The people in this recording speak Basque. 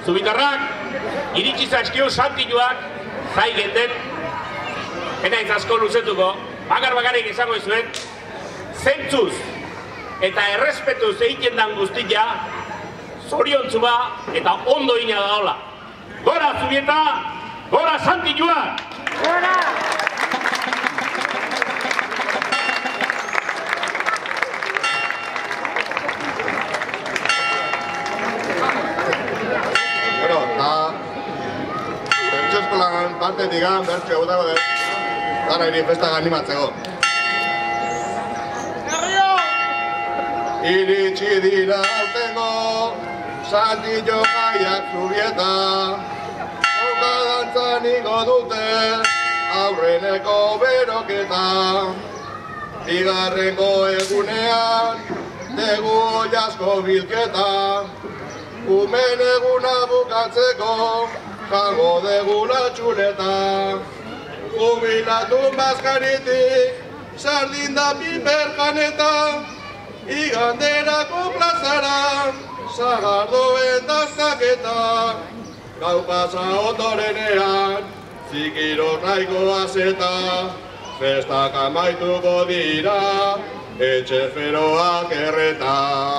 Zubitarrak, iritsi zaizkio santilluak, jai genden, eta ez asko luzetuko, bakar-bakarrik izango izuen, zentzuz eta errespetuz egiten dan guztia, zoriontzu eta ondo ina da hola. Gora Zubieta, gora santilluak! Gora! Partetik gan, bertxe gutako dut, dara iri festak animatzeko. Iritsi dira aurtengo, santillo jaiak Zubieta, soka dantzan ingo dute, aurreneko beroketa. Bigarrengo egunean, tegu oiasko bilketa, umen eguna bukatzeko, jango degula txuleta. Jubilatu maskaritik, sardin da piper janeta, iganderako plazara, sagardoen daztaketa. Gau pasa ondorenean, zikiroz nahiko azeta, festak amaituko dira, etxe feroak erreta.